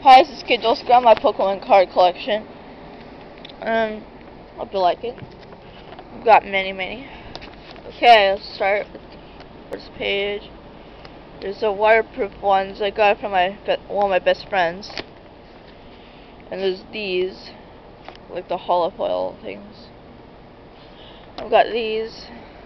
Hi, this is kiddualscreen, my Pokemon card collection. Hope you like it. I've got many. Okay, let's start with the first page. There's the waterproof ones. I got it from one of my best friends. And there's these, like the hollow foil things. I've got these.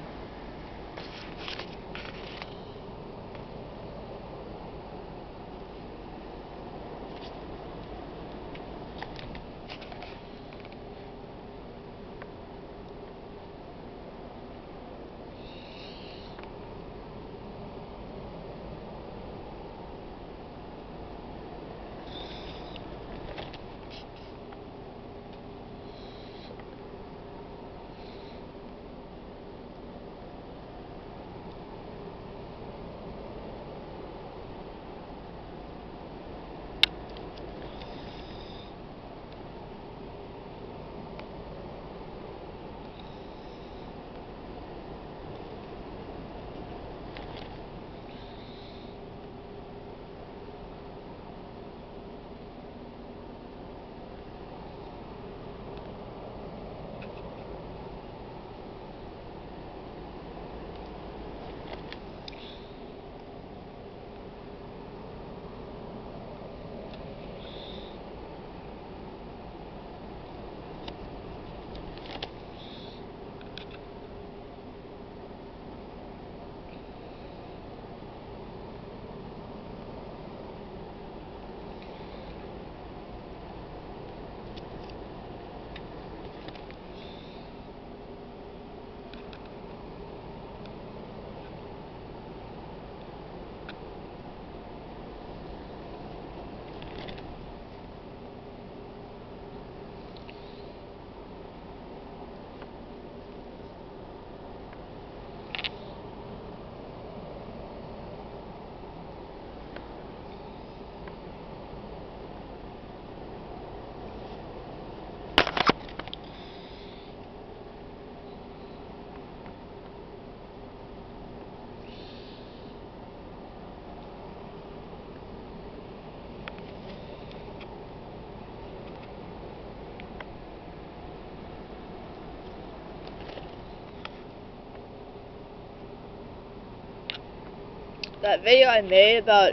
That video I made about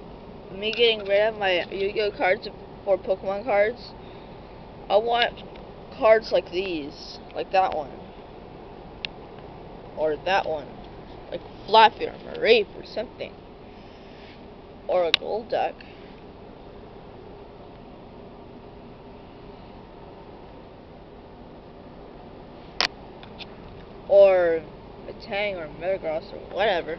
me getting rid of my Yu-Gi-Oh cards for Pokemon cards, I want cards like these, like that one, or that one, like Flappy or Mareep or something, or a gold deck, or a Tang or Metagross or whatever.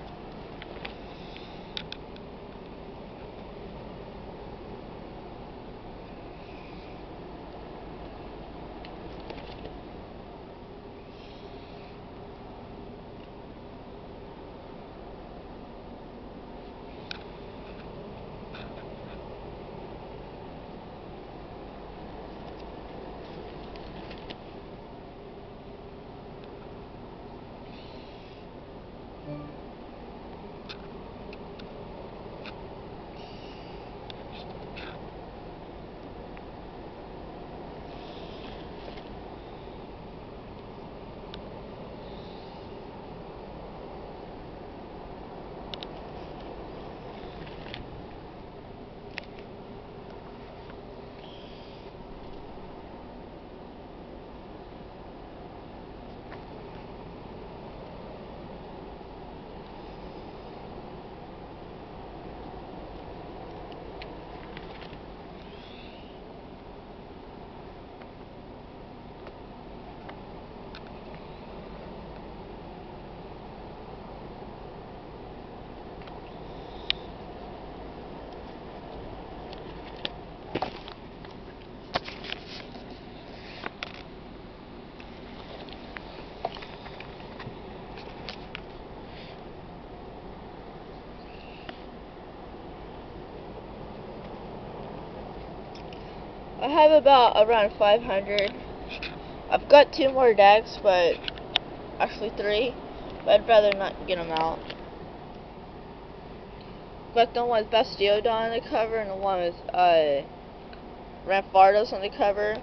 I have around 500. I've got 2 more decks, but actually 3, but I'd rather not get them out. expect the one with Bastiodon on the cover and the one with Ramfardos on the cover.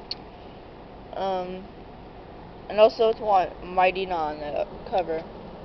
And also it's one Mightyna on the cover.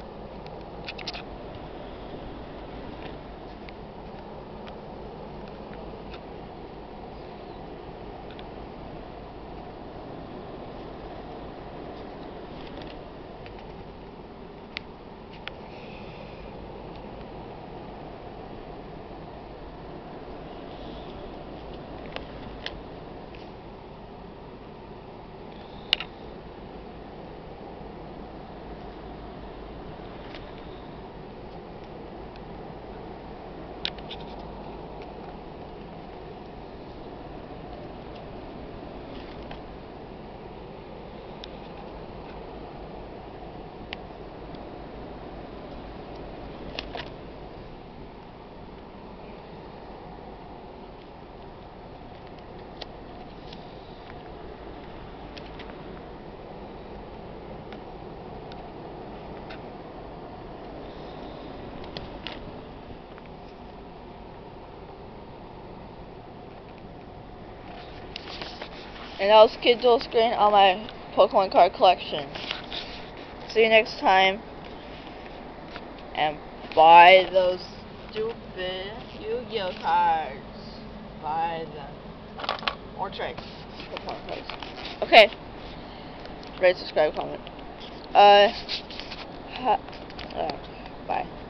And that was kiddualscreen on my Pokemon card collection. See you next time. And buy those stupid Yu-Gi-Oh cards. Buy them. Or trade Pokemon cards. Okay. Rate, subscribe, comment. Bye.